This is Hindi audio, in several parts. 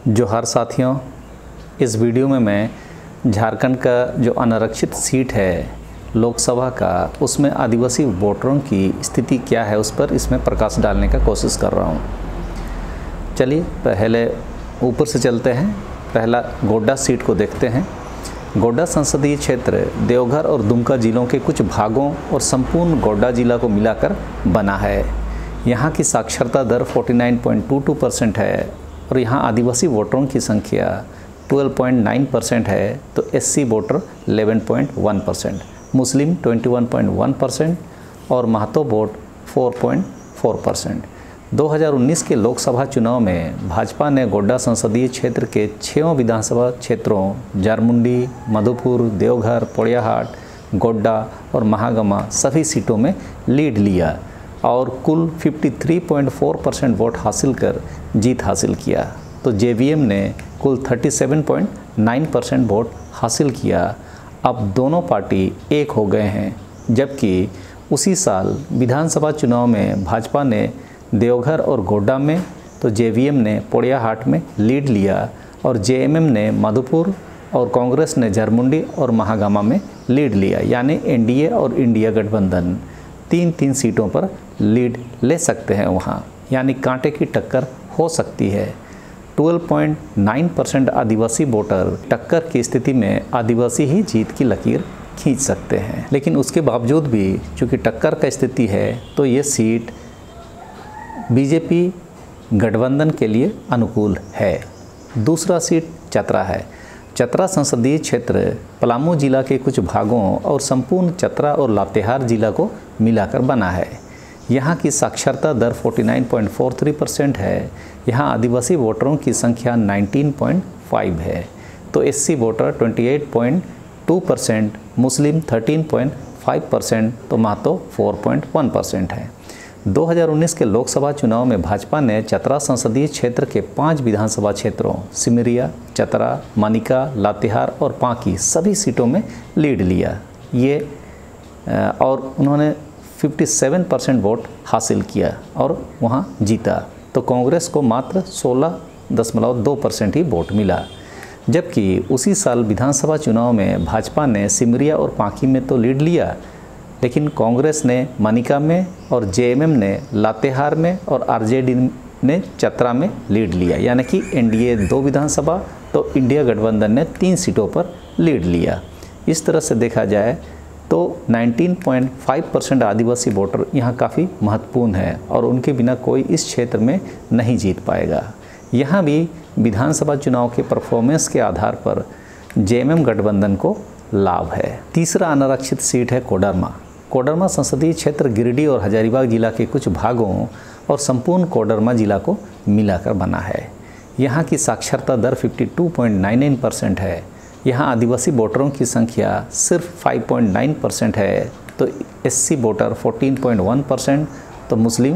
जोहार साथियों, इस वीडियो में मैं झारखंड का जो अनारक्षित सीट है लोकसभा का, उसमें आदिवासी वोटरों की स्थिति क्या है उस पर इसमें प्रकाश डालने का कोशिश कर रहा हूँ। चलिए पहले ऊपर से चलते हैं। पहला गोड्डा सीट को देखते हैं। गोड्डा संसदीय क्षेत्र देवघर और दुमका जिलों के कुछ भागों और संपूर्ण गोड्डा जिला को मिलाकर बना है। यहाँ की साक्षरता दर 49.22% है और यहाँ आदिवासी वोटरों की संख्या 12.9% है, तो एससी वोटर 11.1%, मुस्लिम 21.1% और महतो वोट 4.4%। 2019 के लोकसभा चुनाव में भाजपा ने गोड्डा संसदीय क्षेत्र के 6 विधानसभा क्षेत्रों जारमुंडी, मधुपुर, देवघर, पोड़ियाहाट, गोड्डा और महागामा सभी सीटों में लीड लिया और कुल 53.4% वोट हासिल कर जीत हासिल किया। तो जेवीएम ने कुल 37.9% वोट हासिल किया। अब दोनों पार्टी एक हो गए हैं, जबकि उसी साल विधानसभा चुनाव में भाजपा ने देवघर और गोड्डा में, तो जेवीएम ने पोड़ियाहाट में लीड लिया और जेएमएम ने मधुपुर और कांग्रेस ने जारमुंडी और महागामा में लीड लिया। यानी एनडीए और इंडिया गठबंधन 3-3 सीटों पर लीड ले सकते हैं वहाँ, यानी कांटे की टक्कर हो सकती है। 12.9% आदिवासी वोटर टक्कर की स्थिति में आदिवासी ही जीत की लकीर खींच सकते हैं। लेकिन उसके बावजूद भी चूँकि टक्कर का स्थिति है, तो ये सीट बीजेपी गठबंधन के लिए अनुकूल है। दूसरा सीट चतरा है। चतरा संसदीय क्षेत्र पलामू जिला के कुछ भागों और संपूर्ण चतरा और लातेहार जिला को मिलाकर बना है। यहाँ की साक्षरता दर 49.43% है। यहाँ आदिवासी वोटरों की संख्या 19.5 है, तो एससी वोटर 28.2%, मुस्लिम 13.5%, तो महतो 4.1% है। 2019 के लोकसभा चुनाव में भाजपा ने चतरा संसदीय क्षेत्र के 5 विधानसभा क्षेत्रों सिमरिया, चतरा, मानिका, लातेहार और पांकी सभी सीटों में लीड लिया। और उन्होंने 57% वोट हासिल किया और वहां जीता। तो कांग्रेस को मात्र 16.2% ही वोट मिला। जबकि उसी साल विधानसभा चुनाव में भाजपा ने सिमरिया और पांकी में तो लीड लिया, लेकिन कांग्रेस ने मानिका में और जेएमएम ने लातेहार में और आरजेडी ने चतरा में लीड लिया। यानी कि एनडीए 2 विधानसभा, तो इंडिया गठबंधन ने 3 सीटों पर लीड लिया। इस तरह से देखा जाए तो 19.5% आदिवासी वोटर यहाँ काफ़ी महत्वपूर्ण है और उनके बिना कोई इस क्षेत्र में नहीं जीत पाएगा। यहाँ भी विधानसभा चुनाव के परफॉर्मेंस के आधार पर जेएमएम गठबंधन को लाभ है। तीसरा अनारक्षित सीट है कोडरमा। कोडरमा संसदीय क्षेत्र गिरिडीह और हजारीबाग जिला के कुछ भागों और संपूर्ण कोडरमा जिला को मिलाकर बना है। यहाँ की साक्षरता दर 52.99% है। यहाँ आदिवासी वोटरों की संख्या सिर्फ 5.9% है, तो एससी वोटर 14.1%, तो मुस्लिम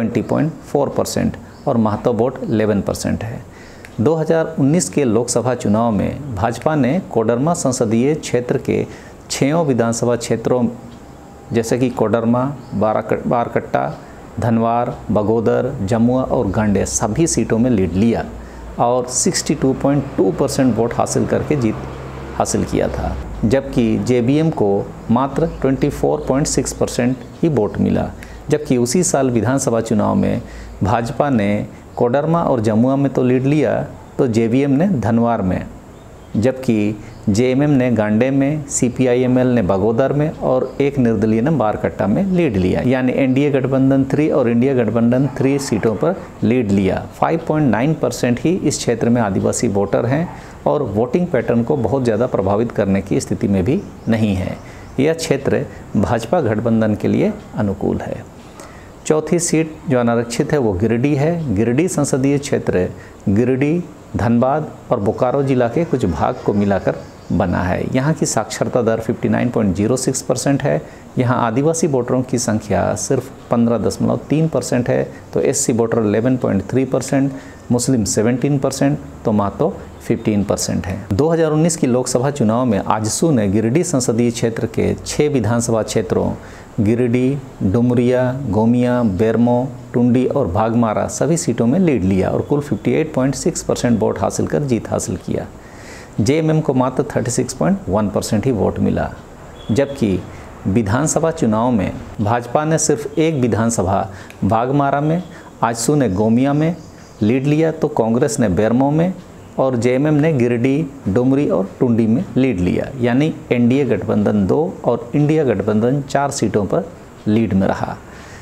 20.4% और महतो वोट 11% है। 2019 के लोकसभा चुनाव में भाजपा ने कोडरमा संसदीय क्षेत्र के 6 विधानसभा क्षेत्रों जैसे कि कोडरमा, बारकट्टा, धनवार, बगोदर, जमुआ और गांडे सभी सीटों में लीड लिया और 62.2% वोट हासिल करके जीत हासिल किया था। जबकि जेबीएम को मात्र 24.6% ही वोट मिला। जबकि उसी साल विधानसभा चुनाव में भाजपा ने कोडरमा और जमुआ में तो लीड लिया, तो जेबीएम ने धनवार में, जबकि जेएमएम ने गांडे में, सीपीआईएमएल ने बगोदर में और एक निर्दलीय ने बारकट्टा में लीड लिया। यानी एनडीए गठबंधन 3 और इंडिया गठबंधन 3 सीटों पर लीड लिया। 5.9% ही इस क्षेत्र में आदिवासी वोटर हैं और वोटिंग पैटर्न को बहुत ज़्यादा प्रभावित करने की स्थिति में भी नहीं है। यह क्षेत्र भाजपा गठबंधन के लिए अनुकूल है। चौथी सीट जो अनारक्षित है वो गिरिडीह है। गिरिडीह संसदीय क्षेत्र गिरिडीह, धनबाद और बोकारो जिला के कुछ भाग को मिलाकर बना है। यहाँ की साक्षरता दर 59.06% है। यहाँ आदिवासी वोटरों की संख्या सिर्फ 15.3% है। तो एससी वोटर 11.3%, मुस्लिम 17%, तो महतो 15% है। 2019 की लोकसभा चुनाव में आजसू ने गिरिडीह संसदीय क्षेत्र के 6 विधानसभा क्षेत्रों गिरिडीह, डुमरिया, गोमिया, बेरमो, टुंडी और भागमारा सभी सीटों में लीड लिया और कुल 58.6% वोट हासिल कर जीत हासिल किया। जेएमएम को मात्र 36.1% ही वोट मिला। जबकि विधानसभा चुनाव में भाजपा ने सिर्फ एक विधानसभा भागमारा में, आजसू ने गोमिया में लीड लिया, तो कांग्रेस ने बेरमो में और जेएमएम ने गिरिडीह, डुमरी और टुंडी में लीड लिया। यानी एनडीए गठबंधन 2 और इंडिया गठबंधन 4 सीटों पर लीड में रहा।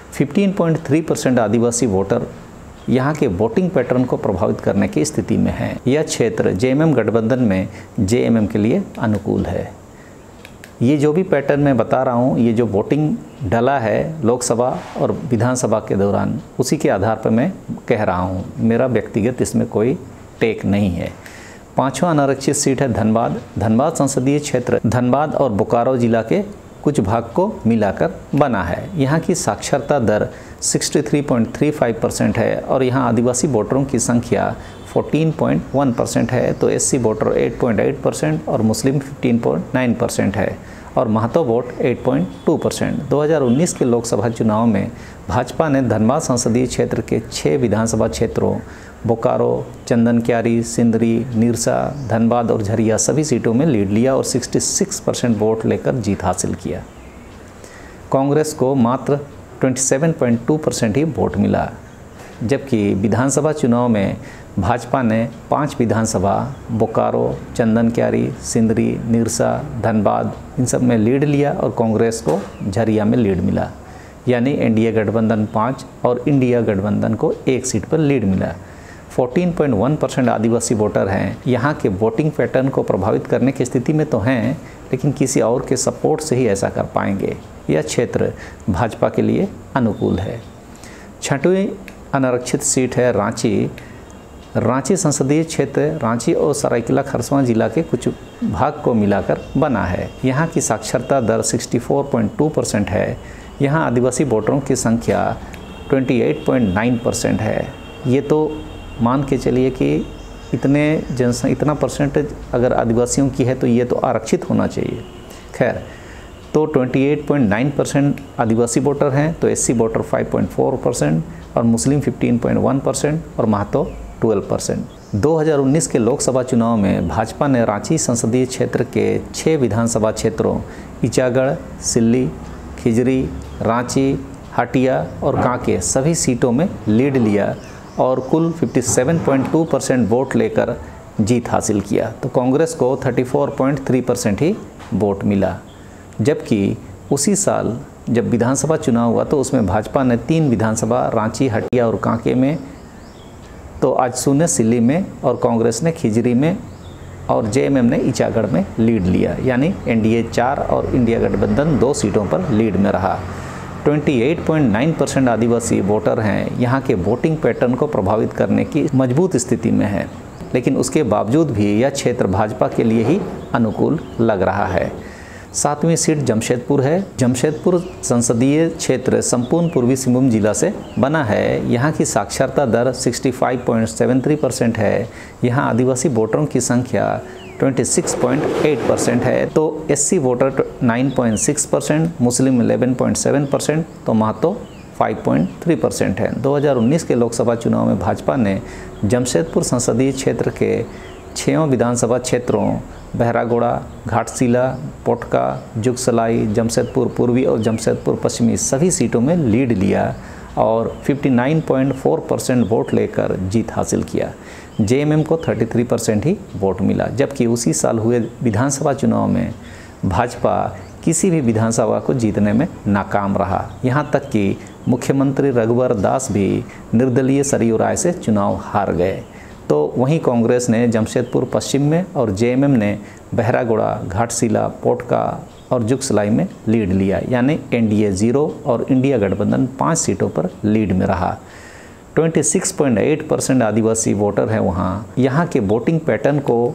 15.3% आदिवासी वोटर यहाँ के वोटिंग पैटर्न को प्रभावित करने की स्थिति में हैं। यह क्षेत्र जेएमएम गठबंधन में जेएमएम के लिए अनुकूल है। ये जो भी पैटर्न मैं बता रहा हूँ, ये जो वोटिंग डला है लोकसभा और विधानसभा के दौरान, उसी के आधार पर मैं कह रहा हूँ। मेरा व्यक्तिगत इसमें कोई टेक नहीं है। 5वां अनारक्षित सीट है धनबाद। धनबाद संसदीय क्षेत्र धनबाद और बोकारो जिला के कुछ भाग को मिलाकर बना है। यहाँ की साक्षरता दर 63.35% है और यहाँ आदिवासी वोटरों की संख्या 14.1% है। तो एससी वोटर 8.8% और मुस्लिम 15.9% है और महतो वोट 8.2%। 2019 के लोकसभा चुनाव में भाजपा ने धनबाद संसदीय क्षेत्र के 6 विधानसभा क्षेत्रों बोकारो, चंदनक्यारी, सिंदरी, निरसा, धनबाद और झरिया सभी सीटों में लीड लिया और 66% वोट लेकर जीत हासिल किया। कांग्रेस को मात्र 27.2% ही वोट मिला। जबकि विधानसभा चुनाव में भाजपा ने 5 विधानसभा बोकारो, चंदनक्यारी, सिंदरी, निरसा, धनबाद इन सब में लीड लिया और कांग्रेस को झरिया में लीड मिला। यानी एनडीए गठबंधन 5 और इंडिया गठबंधन को 1 सीट पर लीड मिला। 14.1% आदिवासी वोटर हैं। यहाँ के वोटिंग पैटर्न को प्रभावित करने की स्थिति में तो हैं, लेकिन किसी और के सपोर्ट से ही ऐसा कर पाएंगे। यह क्षेत्र भाजपा के लिए अनुकूल है। 6वीं अनारक्षित सीट है रांची। रांची संसदीय क्षेत्र रांची और सरायकेला खरसावां जिला के कुछ भाग को मिलाकर बना है। यहाँ की साक्षरता दर 64.2% है। यहाँ आदिवासी वोटरों की संख्या 28.9% है। ये तो मान के चलिए कि इतना परसेंटेज अगर आदिवासियों की है तो ये तो आरक्षित होना चाहिए। खैर, तो 28.9% आदिवासी वोटर हैं, तो एससी वोटर 5.4% और मुस्लिम 15.1% और महतो 12%। 2019 के लोकसभा चुनाव में भाजपा ने रांची संसदीय क्षेत्र के 6 विधानसभा क्षेत्रों ईचागढ़, सिल्ली, खिजरी, रांची, हटिया और कांके सभी सीटों में लीड लिया और कुल 57.2% वोट लेकर जीत हासिल किया। तो कांग्रेस को 34.3% ही वोट मिला। जबकि उसी साल जब विधानसभा चुनाव हुआ तो उसमें भाजपा ने 3 विधानसभा रांची, हटिया और कांके में, तो आजसू ने सिल्ली में और कांग्रेस ने खिजरी में और जेएमएम ने ईचागढ़ में लीड लिया। यानी एनडीए 4 और इंडिया गठबंधन 2 सीटों पर लीड में रहा। 28.9% आदिवासी वोटर हैं। यहाँ के वोटिंग पैटर्न को प्रभावित करने की मजबूत स्थिति में है, लेकिन उसके बावजूद भी यह क्षेत्र भाजपा के लिए ही अनुकूल लग रहा है। 7वीं सीट जमशेदपुर है। जमशेदपुर संसदीय क्षेत्र संपूर्ण पूर्वी सिंहभूम जिला से बना है। यहाँ की साक्षरता दर 65.73% है। यहाँ आदिवासी वोटरों की संख्या 26.8% है। तो एससी वोटर 9.6%, मुस्लिम 11.7%, तो महतो 5.3% है। 2019 के लोकसभा चुनाव में भाजपा ने जमशेदपुर संसदीय क्षेत्र के 6 विधानसभा क्षेत्रों बहरागोड़ा, घाटशिला, पोटका, जुगसलाई, जमशेदपुर पूर्वी और जमशेदपुर पश्चिमी सभी सीटों में लीड लिया और 59.4% वोट लेकर जीत हासिल किया। जेएमएम को 33% ही वोट मिला। जबकि उसी साल हुए विधानसभा चुनाव में भाजपा किसी भी विधानसभा को जीतने में नाकाम रहा। यहाँ तक कि मुख्यमंत्री रघुवर दास भी निर्दलीय सरयू राय से चुनाव हार गए। तो वहीं कांग्रेस ने जमशेदपुर पश्चिम में और जेएमएम ने बहरागोड़ा, घाटशिला, पोटका और जुगसलाई में लीड लिया। यानी एनडीए 0 और इंडिया गठबंधन 5 सीटों पर लीड में रहा। 26.8% आदिवासी वोटर हैं वहाँ। यहाँ के वोटिंग पैटर्न को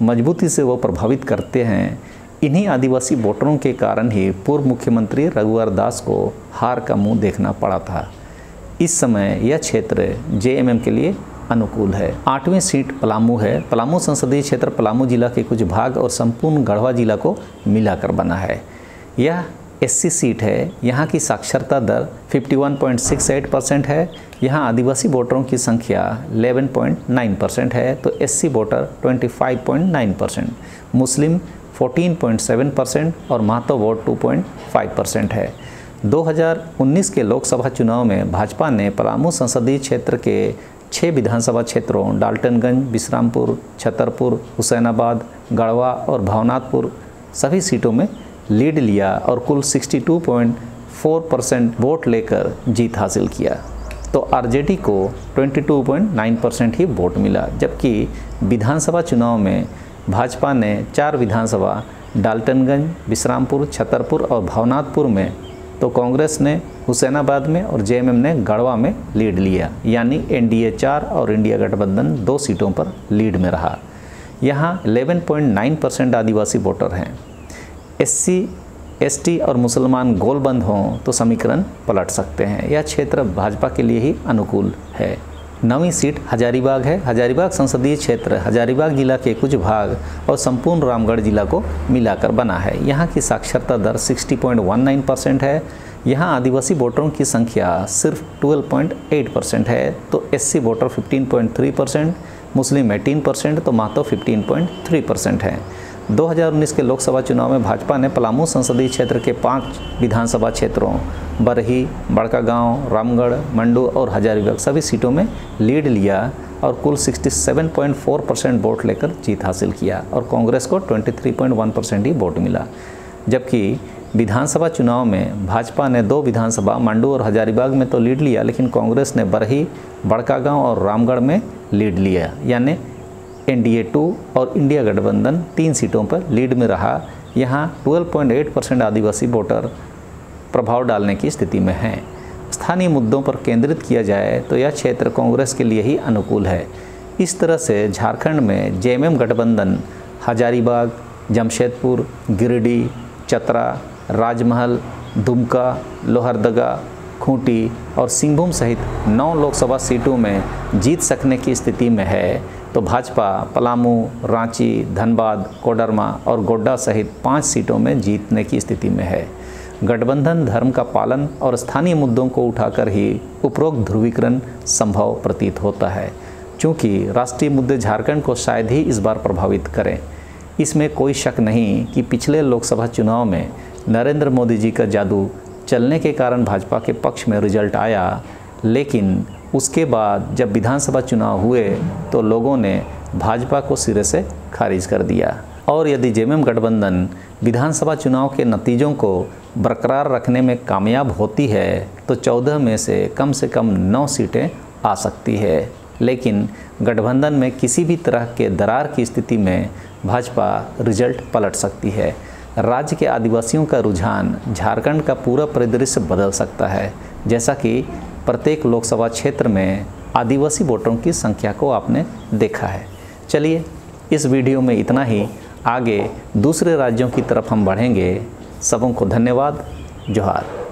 मजबूती से वो प्रभावित करते हैं। इन्हीं आदिवासी वोटरों के कारण ही पूर्व मुख्यमंत्री रघुवर दास को हार का मुंह देखना पड़ा था। इस समय यह क्षेत्र जेएमएम के लिए अनुकूल है। 8वीं सीट पलामू है। पलामू संसदीय क्षेत्र पलामू जिला के कुछ भाग और संपूर्ण गढ़वा जिला को मिलाकर बना है। यह एससी सीट है। यहाँ की साक्षरता दर 51.68% है। यहाँ आदिवासी वोटरों की संख्या 11.9% है, तो एससी वोटर 25.9%, मुस्लिम 14.7% और महतो वोट 2.5% है। 2019 के लोकसभा चुनाव में भाजपा ने पलामू संसदीय क्षेत्र के 6 विधानसभा क्षेत्रों डाल्टनगंज, बिश्रामपुर, छतरपुर, हुसैनाबाद, गढ़वा और भवनाथपुर सभी सीटों में लीड लिया और कुल 62.4% वोट लेकर जीत हासिल किया। तो आरजेडी को 22.9% ही वोट मिला, जबकि विधानसभा चुनाव में भाजपा ने 4 विधानसभा डाल्टनगंज, बिश्रामपुर, छतरपुर और भवनाथपुर में, तो कांग्रेस ने हुसैनाबाद में और जेएमएम ने गढ़वा में लीड लिया। यानी एनडीए 4 और इंडिया गठबंधन 2 सीटों पर लीड में रहा। यहाँ 11.9% आदिवासी वोटर हैं। एससी, एसटी और मुसलमान गोलबंद हों तो समीकरण पलट सकते हैं। यह क्षेत्र भाजपा के लिए ही अनुकूल है। 9वीं सीट हजारीबाग है। हजारीबाग संसदीय क्षेत्र हजारीबाग जिला के कुछ भाग और संपूर्ण रामगढ़ जिला को मिलाकर बना है। यहाँ की साक्षरता दर 60.19% है। यहाँ आदिवासी वोटरों की संख्या सिर्फ 12.8% है, तो एससी वोटर 15.3%, मुस्लिम 18%, तो महतो 15.3% है। 2019 के लोकसभा चुनाव में भाजपा ने पलामू संसदीय क्षेत्र के 5 विधानसभा क्षेत्रों बरही, बड़कागांव, रामगढ़, मंडू और हजारीबाग सभी सीटों में लीड लिया और कुल 67.4% वोट लेकर जीत हासिल किया और कांग्रेस को 23.1% ही वोट मिला। जबकि विधानसभा चुनाव में भाजपा ने 2 विधानसभा मंडू और हजारीबाग में तो लीड लिया, लेकिन कांग्रेस ने बरही, बड़कागांव और रामगढ़ में लीड लिया। यानी एनडीए 2 और इंडिया गठबंधन 3 सीटों पर लीड में रहा। यहाँ 12.8% आदिवासी वोटर प्रभाव डालने की स्थिति में हैं। स्थानीय मुद्दों पर केंद्रित किया जाए तो यह क्षेत्र कांग्रेस के लिए ही अनुकूल है। इस तरह से झारखंड में जेएमएम गठबंधन हजारीबाग, जमशेदपुर, गिरिडीह, चतरा, राजमहल, दुमका, लोहरदगा, खूंटी और सिंहभूम सहित 9 लोकसभा सीटों में जीत सकने की स्थिति में है। तो भाजपा पलामू, रांची, धनबाद, कोडरमा और गोड्डा सहित 5 सीटों में जीतने की स्थिति में है। गठबंधन धर्म का पालन और स्थानीय मुद्दों को उठाकर ही उपरोक्त ध्रुवीकरण संभव प्रतीत होता है। चूँकि राष्ट्रीय मुद्दे झारखंड को शायद ही इस बार प्रभावित करें, इसमें कोई शक नहीं कि पिछले लोकसभा चुनाव में नरेंद्र मोदी जी का जादू चलने के कारण भाजपा के पक्ष में रिजल्ट आया, लेकिन उसके बाद जब विधानसभा चुनाव हुए तो लोगों ने भाजपा को सिरे से खारिज कर दिया। और यदि जेएमएम गठबंधन विधानसभा चुनाव के नतीजों को बरकरार रखने में कामयाब होती है तो 14 में से कम 9 सीटें आ सकती है। लेकिन गठबंधन में किसी भी तरह के दरार की स्थिति में भाजपा रिजल्ट पलट सकती है। राज्य के आदिवासियों का रुझान झारखंड का पूरा परिदृश्य बदल सकता है, जैसा कि प्रत्येक लोकसभा क्षेत्र में आदिवासी वोटरों की संख्या को आपने देखा है। चलिए इस वीडियो में इतना ही। आगे दूसरे राज्यों की तरफ हम बढ़ेंगे। सबों को धन्यवाद। जोहार।